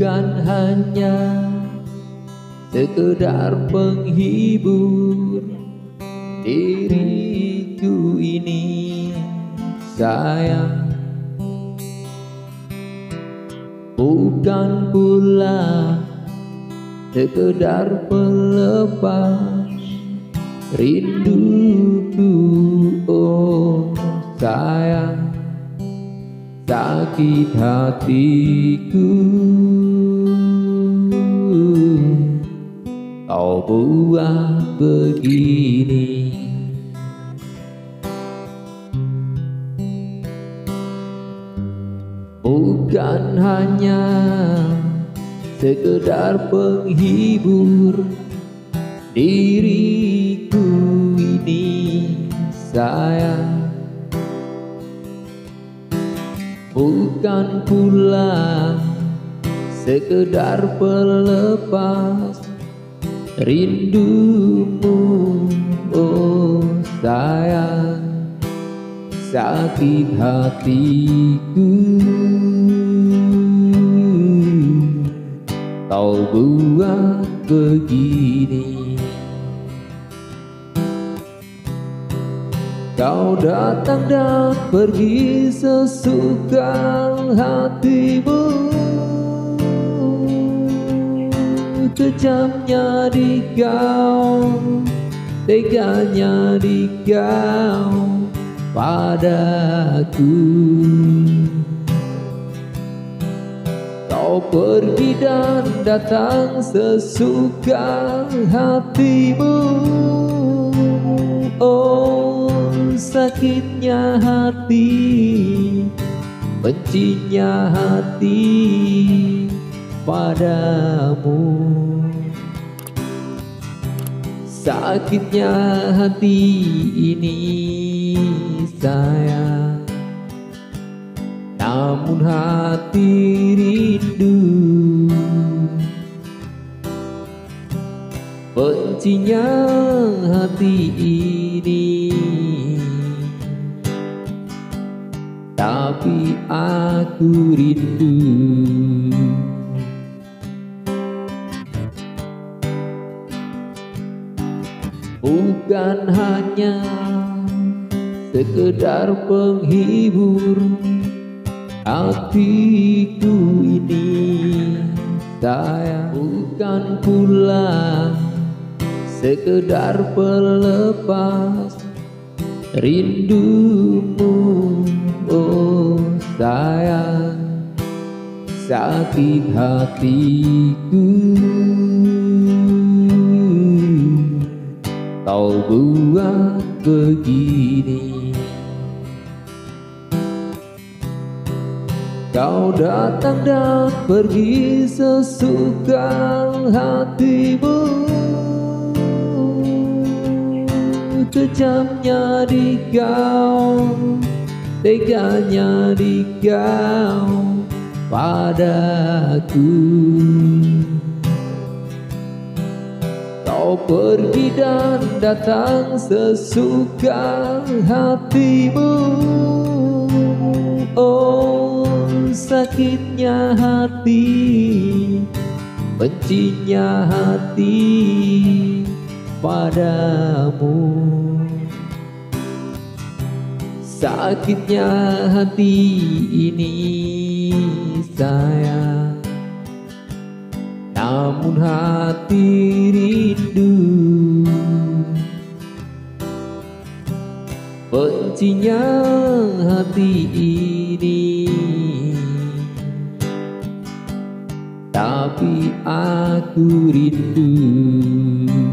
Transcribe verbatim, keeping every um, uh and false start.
bukan hanya sekedar penghibur diriku ini sayang, bukan pula sekedar pelepas rinduku. Oh sayang, sakit hatiku kau buat begini. Bukan hanya sekedar penghibur diriku ini sayang, bukan pula sekedar pelepas rindumu. Oh sayang, sakit hatiku kau buat begini. Kau datang dan pergi sesuka hatimu, kejamnya di kau, teganya di kau padaku. Kau pergi dan datang sesuka hatimu. Oh sakitnya hati, bencinya hati padamu. Sakitnya hati ini sayang, namun hati rindu. Bencinya hati ini, tapi aku rindu. Bukan hanya sekedar penghibur hatiku ini sayang, bukan pula sekedar pelepas rindumu. Oh sayang, sakit hatiku kau buat begini. Kau datang dan pergi sesuka hatimu, kejamnya di kau, teganya di kau padaku. Kau pergi dan datang sesuka hatimu. Oh sakitnya hati, bencinya hati padamu. Sakitnya hati ini sayang, namun hati rindu. Bencinya hati ini, tapi aku rindu.